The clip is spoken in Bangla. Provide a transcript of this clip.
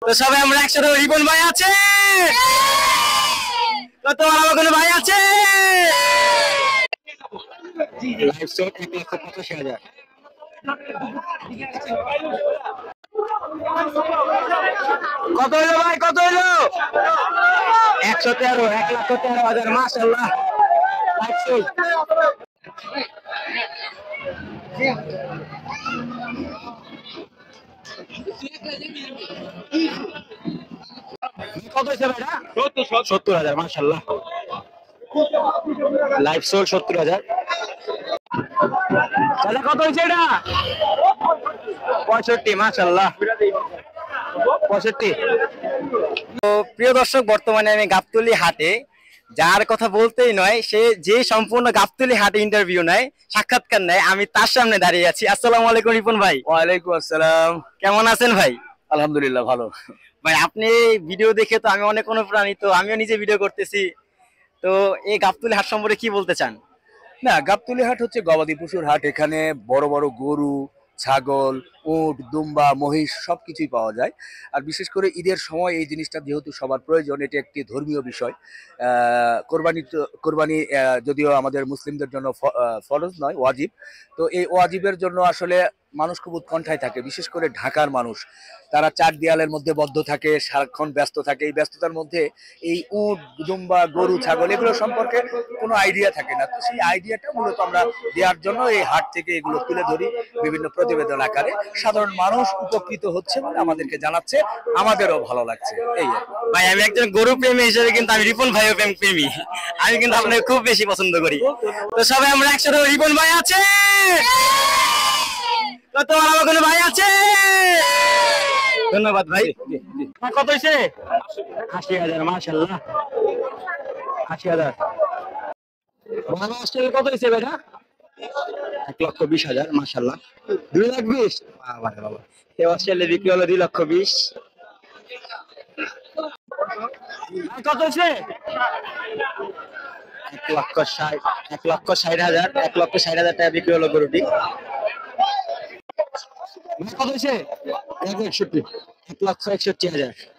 তো সবাই আমরা একসাথে রিপন ভাই আছে, কত আমার কোনো ভাই আছে। Live shot 1,85,000। কত হইলো ভাই, কত হইলো? 113, 1,13,000। মাশাআল্লাহ লাইভ শট। কত হইছে ভাইরা? 70,000। মাশাআল্লাহ লাইভ শট 70,000। চাচা কত হইছে এটা? 65। মাশাআল্লাহ 65। তো প্রিয় দর্শক, বর্তমানে আমি গাবতলী হাটে, যার কথা বলতেই নয়, সে যে সম্পূর্ণ গাবতলী হাটে ইন্টারভিউ নেয়, সাক্ষাৎকার নেয়, আমি তার সামনে দাঁড়িয়ে আছি। আসসালামু আলাইকুম রিপন ভাই। ওয়ালাইকুম আসসালাম। কেমন আছেন ভাই? আলহামদুলিল্লাহ ভালো। ভাই আপনি ভিডিও দেখে তো আমি অনেক অনুপ্রাণিত, আমিও নিজে ভিডিও করতেছি। তো এই গাবতলী হাট সম্পর্কে কি বলতে চান? না, গাবতলী হাট হচ্ছে গবাদি পশুর হাট। এখানে বড় বড় গরু, ছাগল, উট, দুম্বা, মহিষ সবকিছুই পাওয়া যায়। আর বিশেষ করে ঈদের সময় এই জিনিসটা যেহেতু সবার প্রয়োজন, এটি একটি ধর্মীয় বিষয়। কোরবানি যদিও আমাদের মুসলিমদের জন্য ফরজ নয়, ওয়াজিব। তো এই ওয়াজিবের জন্য আসলে মানুষ খুব উৎকণ্ঠায় থাকে, বিশেষ করে ঢাকার মানুষ। তারা চার দেয়ালের মধ্যে বদ্ধ থাকে, সারাক্ষণ ব্যস্ত থাকে। এই ব্যস্ততার মধ্যে এই উট, দুম্বা, গরু, ছাগল এগুলো সম্পর্কে কোনো আইডিয়া থাকে না। তো সেই আইডিয়াটা মূলত আমরা দেওয়ার জন্য এই হাট থেকে এগুলো তুলে ধরি বিভিন্ন প্রতিবেদন আকারে। সাধারণ মানুষ উপকৃত হচ্ছে বলে আমাদেরকে জানাচ্ছে, আমাদেরও ভালো লাগছে। এই ভাই আমি একজন গরু প্রেমী হিসেবে কিন্তু আমি রিপন ভাইও প্রেমী, আমি কিন্তু আপনাকে খুব বেশি পছন্দ করি। তো সবাই আমরা একসাথে রিপন ভাই আছে, কত আমার কোনো ভাই আছে। ধন্যবাদ ভাই। কত হয়েছে? 80,000। মাশাআল্লাহ 80,000। অস্ট্রেলিয়া কত হয়েছে ভাইটা? 1,20,000। মাশাআল্লাহ 2,20,000। বাবা রে বাবা, এই অস্ট্রেলিয়া বিক্রি হলো 2,20,000। কত হয়েছে? 1,60,000। 1,60,000। 1,60,000 টাকা বিক্রি হলো গরুটি। কত হয়েছে? 1,61,000। 1,61,000।